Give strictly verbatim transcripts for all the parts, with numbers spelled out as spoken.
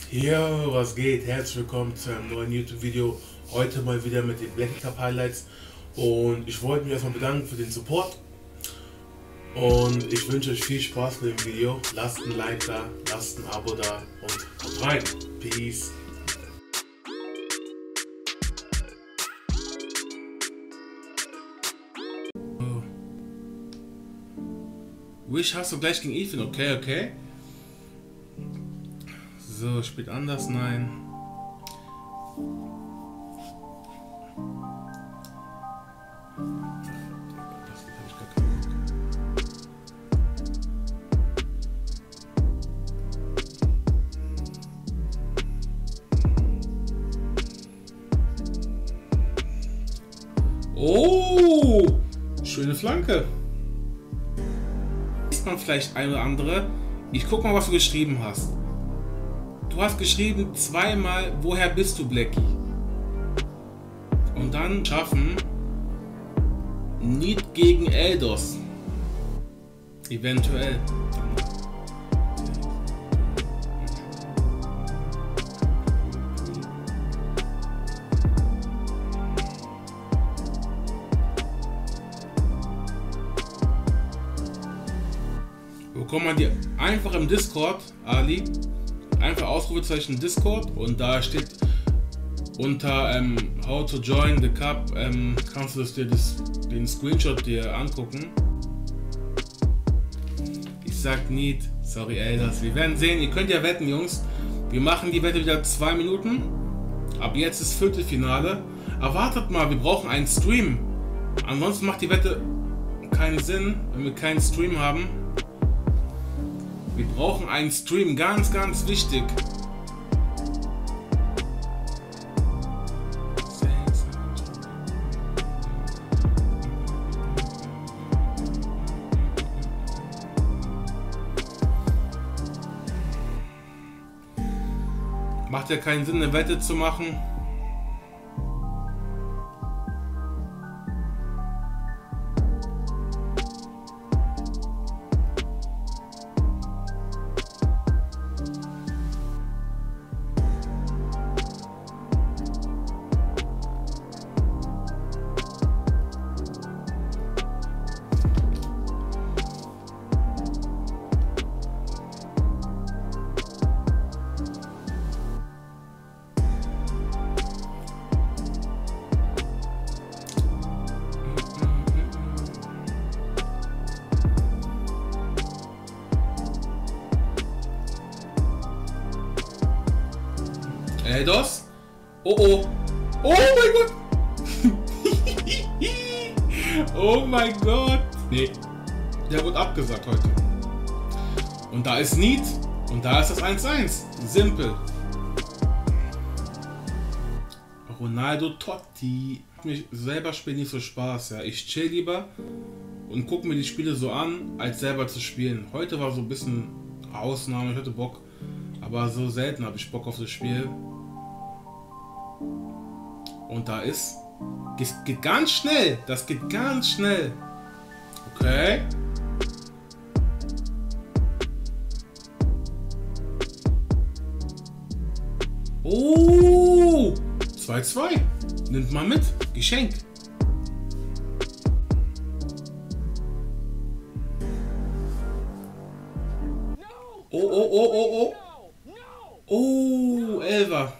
Yo, was geht? Herzlich willkommen zu einem neuen YouTube-Video. Heute mal wieder mit den Blackie Cup Highlights. Und ich wollte mich erstmal bedanken für den Support. Und ich wünsche euch viel Spaß mit dem Video. Lasst ein Like da, lasst ein Abo da und haut rein. Peace. Wish hast du gleich gegen Ethan, okay, okay. So, spielt anders, nein. Oh, schöne Flanke. Ist man vielleicht ein oder andere. Ich guck mal, was du geschrieben hast. Du hast geschrieben zweimal, woher bist du, Blackie? Und dann schaffen Need gegen Eldos. Eventuell. Bekommt man die einfach im Discord, Ali. Einfach Ausrufezeichen Discord und da steht unter ähm, How to join the Cup, ähm, kannst du das dir das, den Screenshot dir angucken. Ich sag nicht, sorry Elders, wir werden sehen, ihr könnt ja wetten, Jungs. Wir machen die Wette wieder zwei Minuten. Ab jetzt ist Viertelfinale. Erwartet mal, wir brauchen einen Stream. Ansonsten macht die Wette keinen Sinn, wenn wir keinen Stream haben. Wir brauchen einen Stream, ganz, ganz wichtig. Macht ja keinen Sinn, eine Wette zu machen. Eldos? Oh oh. Oh mein Gott. Oh mein Gott. Nee. Der wird abgesagt heute. Und da ist Need. Und da ist das eins eins. Simpel. Ronaldo Totti. Mich selber spielt nicht so Spaß. Ja. Ich chill lieber und gucke mir die Spiele so an, als selber zu spielen. Heute war so ein bisschen Ausnahme. Ich hatte Bock. Aber so selten habe ich Bock auf das Spiel. Und da ist... Es geht ganz schnell. Das geht ganz schnell. Okay. Oh. zwei zwei. Nimmt mal mit. Geschenk. Oh, oh, oh, oh, oh. Oh, Elfer.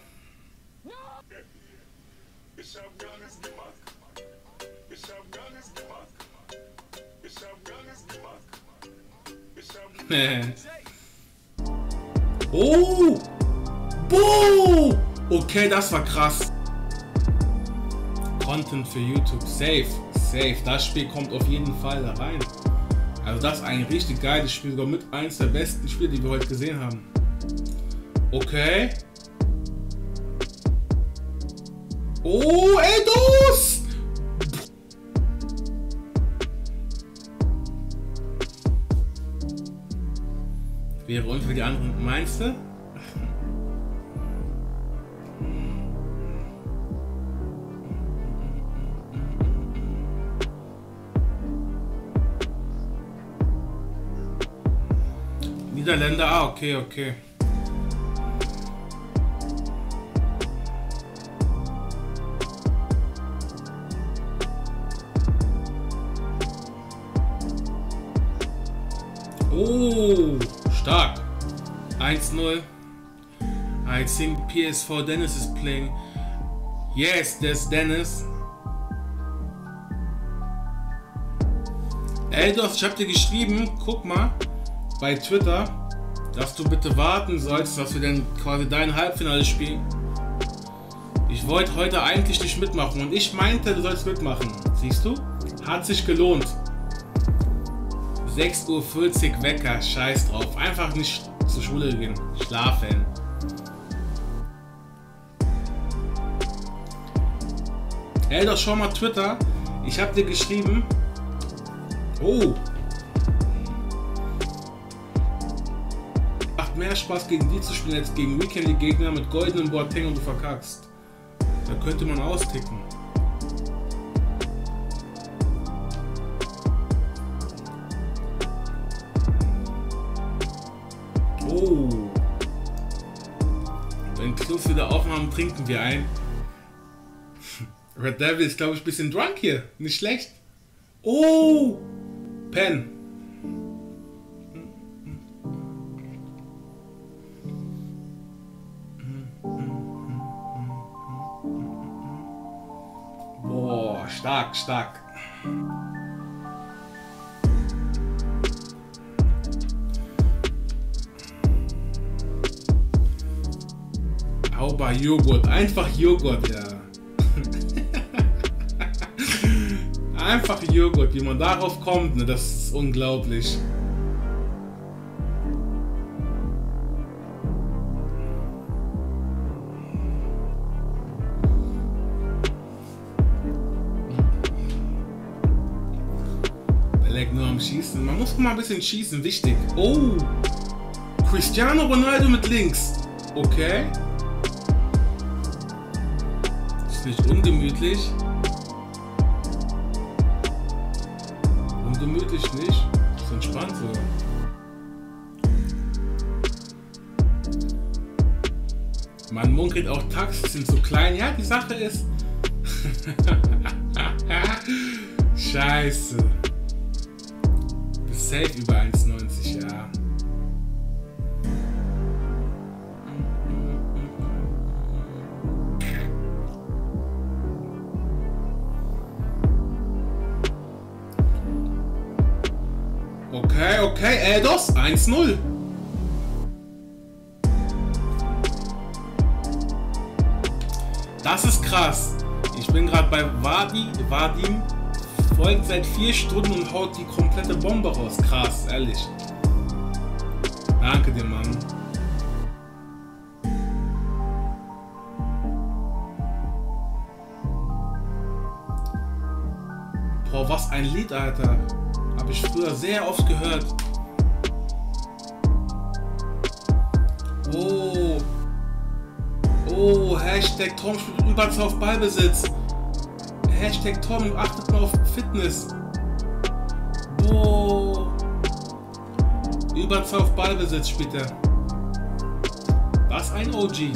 Oh! Boah! Okay, das war krass. Content für YouTube. Safe. Safe. Das Spiel kommt auf jeden Fall da rein. Also das ist ein richtig geiles Spiel. Sogar mit eins der besten Spiele, die wir heute gesehen haben. Okay. Oh, Eldos! Wäre unter die anderen, meinst du? Niederländer, ah, okay, okay. Oh, stark. eins null. I think P S four Dennis is playing. Yes, there's Dennis. Eldos, ich hab dir geschrieben, guck mal, bei Twitter, dass du bitte warten sollst, dass wir dann quasi dein Halbfinale spielen. Ich wollte heute eigentlich nicht mitmachen und ich meinte, du sollst mitmachen. Siehst du? Hat sich gelohnt. sechs Uhr vierzig Wecker, scheiß drauf. Einfach nicht zur Schule gehen. Schlafen. Hey, doch schau mal Twitter. Ich hab dir geschrieben. Oh. Macht mehr Spaß gegen die zu spielen als gegen Weekend-Gegner mit goldenem Boateng und du verkackst. Da könnte man austicken. Oh. Wenn Clubs wieder aufmachen, trinken wir ein. Red Devil ist, glaube ich, ein bisschen drunk hier. Nicht schlecht. Oh. Pen. Boah, stark, stark. Auber Joghurt, einfach Joghurt, ja. Einfach Joghurt, wie man darauf kommt, ne, das ist unglaublich. Der leckt nur am Schießen. Man muss mal ein bisschen schießen, wichtig. Oh! Cristiano Ronaldo mit links. Okay. Ist nicht ungemütlich. Ungemütlich nicht. Ist entspannt so. Man munkelt auch, Taxis sind so klein. Ja, die Sache ist. Scheiße. Bist safe über eins neunzig, ja. Okay, okay, Eldos, eins null. Das ist krass. Ich bin gerade bei Wadi, Vadim, folgt seit vier Stunden und haut die komplette Bombe raus. Krass, ehrlich. Danke dir, Mann. Boah, was ein Lied, Alter. Habe ich früher sehr oft gehört. Oh. Oh, Hashtag Tom spielt Überzahl auf Ballbesitz. Hashtag Tom achtet mal auf Fitness. Oh. Überzahl auf Ballbesitz spielt er. Das ist ein O G.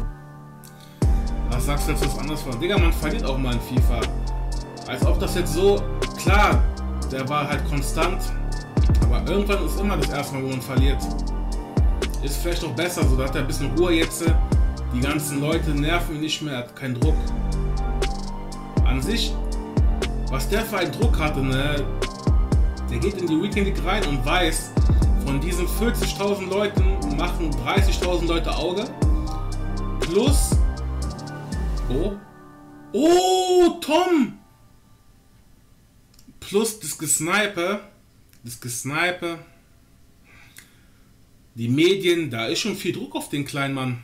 Was sagst du jetzt, was anderes war? Digga, man verliert auch mal in FIFA. Als ob das jetzt so... Klar, der war halt konstant. Aber irgendwann ist immer das erste Mal, wo man verliert. Ist vielleicht auch besser, so da hat er ein bisschen Ruhe jetzt. Die ganzen Leute nerven ihn nicht mehr, er hat keinen Druck. An sich, was der für einen Druck hatte, ne? Der geht in die Weekend League rein und weiß, von diesen vierzigtausend Leuten machen dreißigtausend Leute Auge. Plus... Oh. Oh, Tom! Plus das Gesniper. Das Gesniper. Die Medien, da ist schon viel Druck auf den kleinen Mann.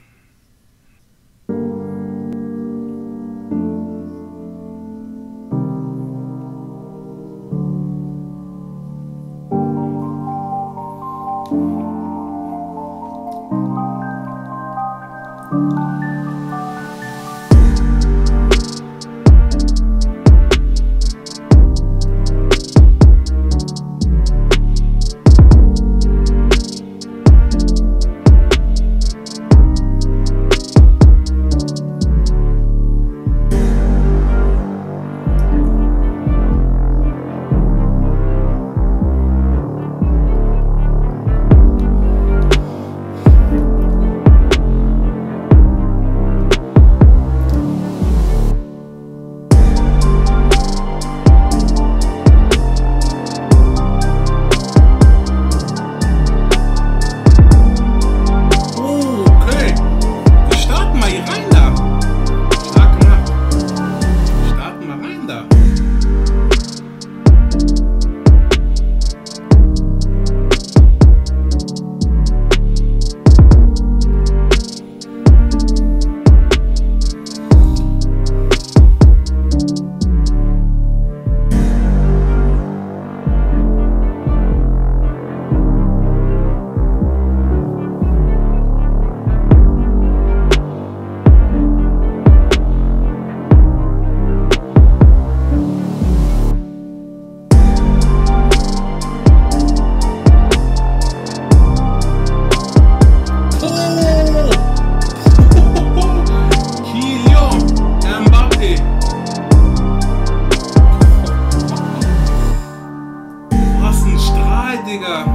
Digga.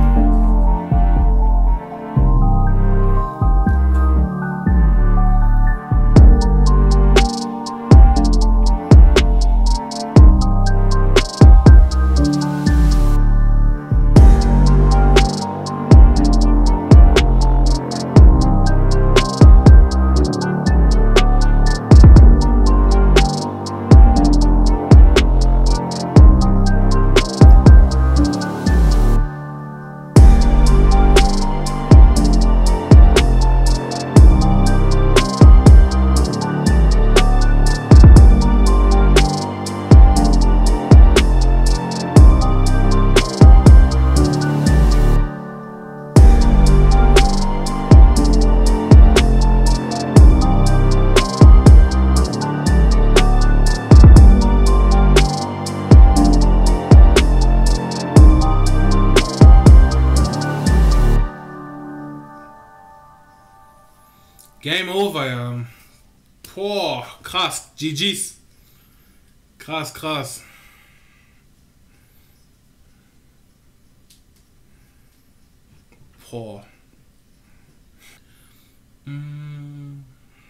Game over, ja. Boah, krass. G G's. Krass, krass. Boah. Mm.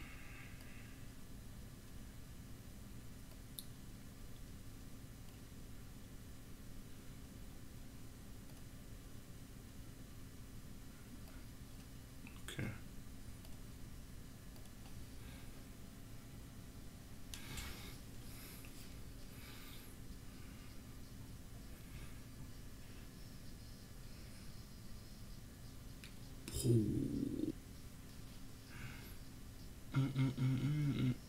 Okay. Mm, mm, mm, mm, mm.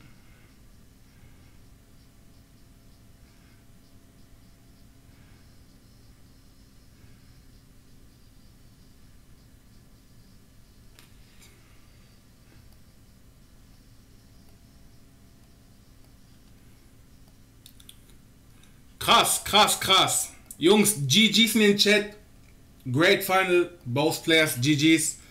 Krass, krass, krass. Jungs, G G's in den Chat. Great final, both players, G G's.